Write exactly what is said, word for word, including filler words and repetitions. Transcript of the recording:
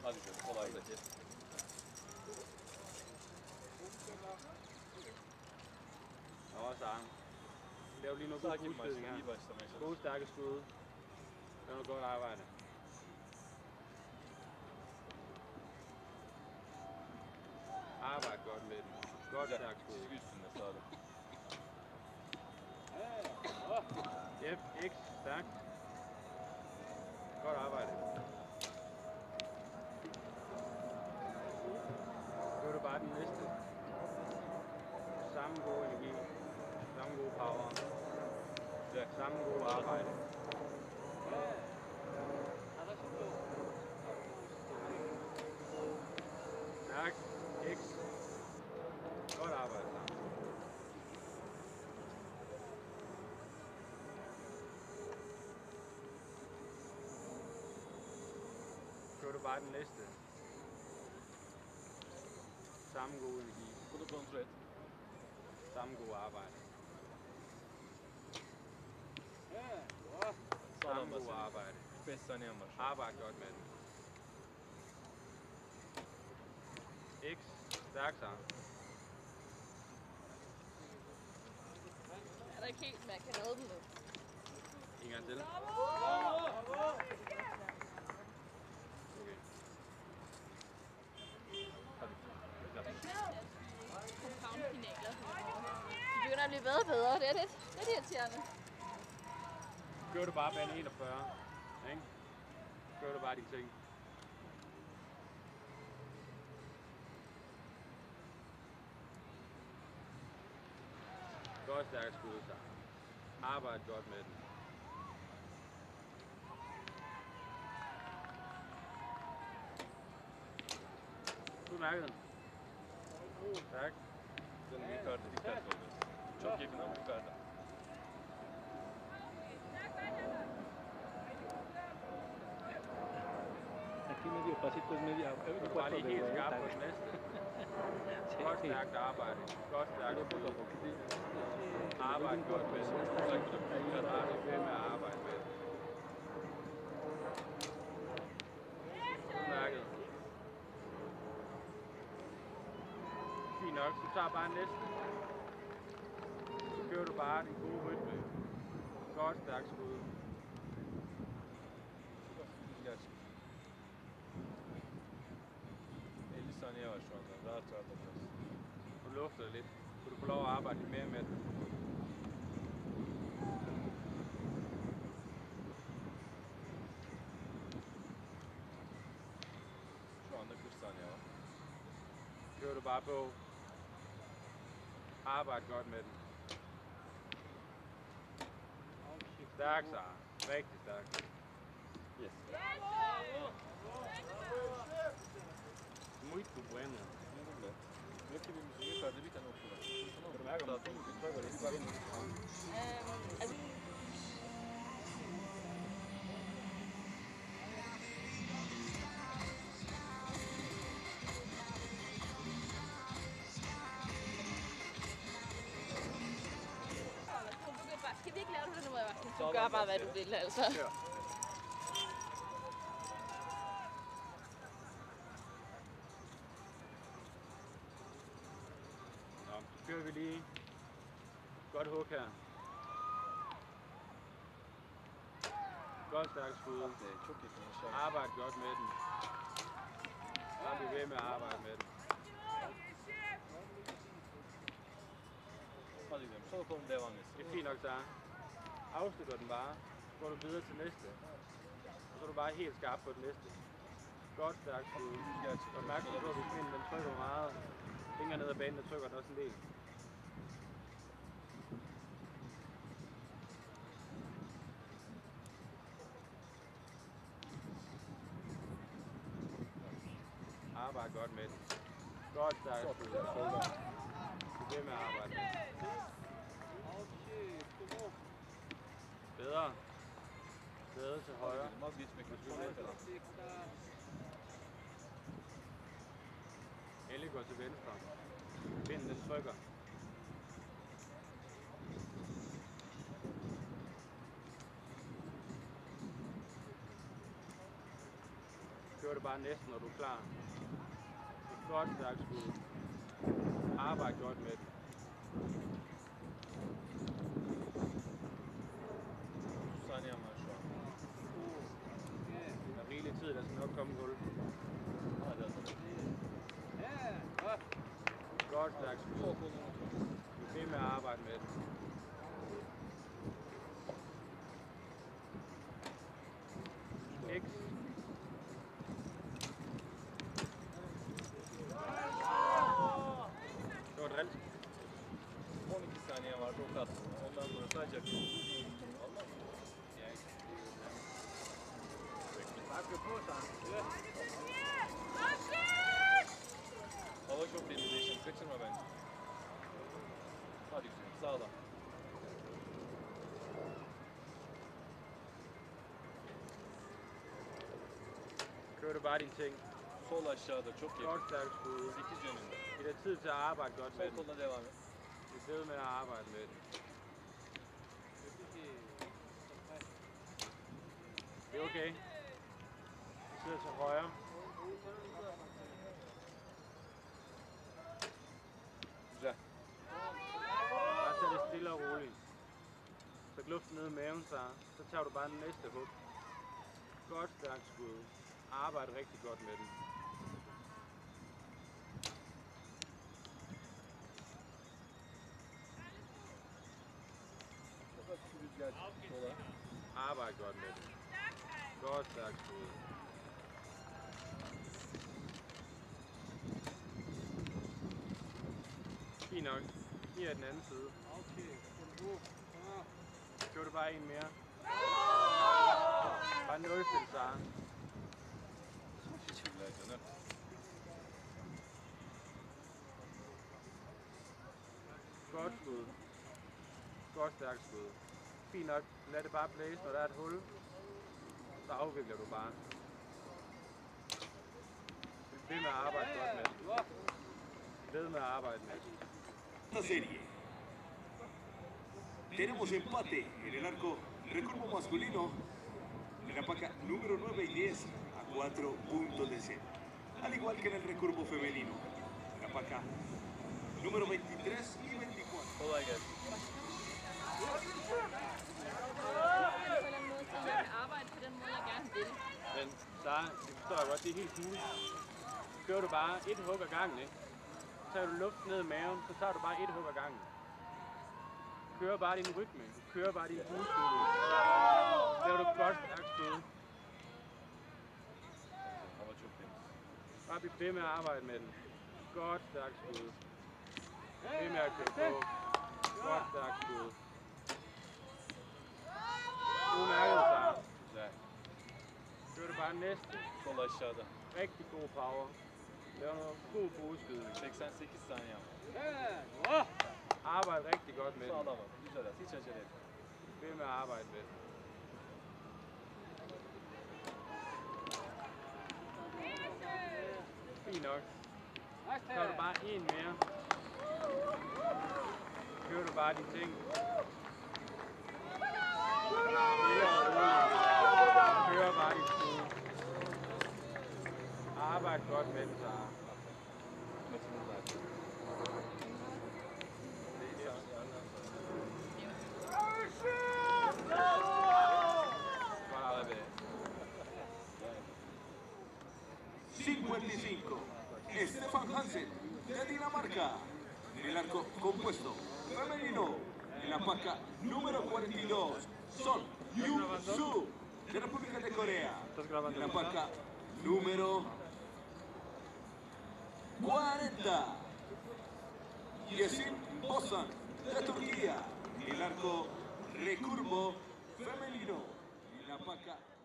Hadi canım, kolay gelsin. Nå, Søren. Lav lige noget god udstødning her. Gode, stærke skud. Det er noget godt arbejde. Arbejde godt med den. Godt stærkt skud. F, X, stærkt. Godt arbejde. Nu er det bare den næste. Samme gode energi. Samme gode power. Ja, samme gode arbejde. Stærk. X. Godt arbejde sammen. Så er det bare den næste. Samme gode energi. Både kontrol. Samme gode arbejde. Samme gode arbejde. beş saniyen var. Arbejde godt med den. X. Stærk sammen. Er der ikke helt, man kan nå den nu? En gang til. Compound-finaler. De begynder at blive bedre og bedre. Det er lidt, lidt irriterende. Gør du bare bane enogfyrre. Ikke? Gør du bare de ting. Godt stærkt skud så. Arbejde godt med den. Du mærker den. Tak. Den yukarıda dikkatli oluyorsun. Çok yakın ama yukarıda. Aquí medio pasitos media. Du bare lige helt skarp på den næste. Godt stærkt arbejde. Godt stærkt skud. Arbejde godt med den. Så bare blive ved med at arbejde med den. Du mærker den. Fint nok, så tager bare næste. Så kører du bare din gode rytme. Godt stærkt skud. elli saniye var şu anda. Rahat rahat atacağız. Du lufter lidt. Så du får lov at arbejde lidt mere med den. Şu anda kırk saniye var. Kører du bare på. Arbejde godt med den. Stærk, Sara. Rigtig stærk. Yes. Muito bueno. Rakibimizin yukarıda bir tane okul var. Kan du mærke, om du trykker lidt bare ind? Øhm, altså... Skal vi ikke lave det på den måde, Martin? Du gør bare, hvad du vil, altså. Kør. Nå, så kører vi lige. Godt hug her. Godt stærkt skud. Arbejde godt med den. Bare bliv ved med at arbejde med den. Hadi gidelim. Sol kolun devam etsin. Det er fint nok, så afslutter den bare. Så går du videre til næste. Og så er du bare helt skarp på den næste. Godt stærkt skud. Og mærk på, at hvis den trykker meget længere ned ad banen, der trykker den også en del. Arbejde godt med den. Godt stærkt skud. Bliv ved med at arbejde med den. Bedre. Bedre til højre. Endelig går til venstre. Vinden den trykker. Kører det bare bare næsten, når du er klar. Et godt stærkt skud. Arbejd godt med den. Saniye var şu an. Der er rigelig tid, der skal nok komme gulv. Hadi hadi. Godt stærkt skud. Du er ved med at arbejde med den. X. Det var drilsk. on iki saniye vardı o kat. Ondan sonra sadece Allah. Hava çok temiz Yesim. Kaçırma bence. Hadi güzel. Sağlam. Kører du bare dine ting. Sol aşağıda çok iyi. Godt stærkt skud. sekiz yönünde. Giv dig tid til at arbejde godt med Sol den. kolla devam et. Du er ved med at arbejde med den. Det er okay. Du sidder til højre. Güzel. Bare tag det stille og roligt. Så luften ned i maven, så, så tager du bare den næste hug. Godt stærkt skud. Arbejde rigtig godt med den. Rüzgar sola. Arbejde godt med den. Godt stærkt skud. Fint nok. Her er den anden side. Kører du bare en mere. Bare nulstil, Sara. Teşekkürler canım. Godt skud. Godt stærkt skud. Fint nok. Lad det bare blæse, når der er et hul. Så afvikler du bare. Bliv ved med at arbejde godt med den. Bliv ved med at arbejde med den. Esta serie. Tenemos empate en el arco recurvo masculino en la paca número nueve y diez a cuatro puntos de cero. Al igual que en el recurvo femenino en la paca número veintitrés y veinticuatro. Kolay gelsin. På en eller anden måde, så jeg kan arbejde på den måde, jeg gerne vil. Men Sara, det forstår jeg godt, det er helt muligt. Så kører du bare et hug ad gangen, ikke? Så tager du luft ned i maven, så tager du bare et hug ad gangen. Du kører bare din rytme, du kører bare din bueskud. Så er du godt stærkt skud. Hava çok temiz. Bare bliv ved med at arbejde med den. Godt stærkt skud. Ved med at køre på. Godt stærkt skud. Udmærket, Sara. Güzel. Kører du bare næste. Sol aşağıda. Rigtig god power. Lav noget god bueskydning. seksen sekiz saniye var. Arbejde rigtig godt med den. Sağlam at. Güzel at. Hiç acele etme. Ved med at arbejde med den. Fint nok. Så har du bare en mere. Kører du bare dine ting. Kører bare dit skud. Arbejde godt med den, Sara. Maçımız zaten. Bare ved. cincuenta y cinco. Stefan Hansen de Dinamarca en el arco compuesto femenino en la paca número cuarenta y dos. Son Yu-Su de República de Corea en la paca número cuarenta. Yesim Bostan de Turquía en el arco recurvo femenino en la paca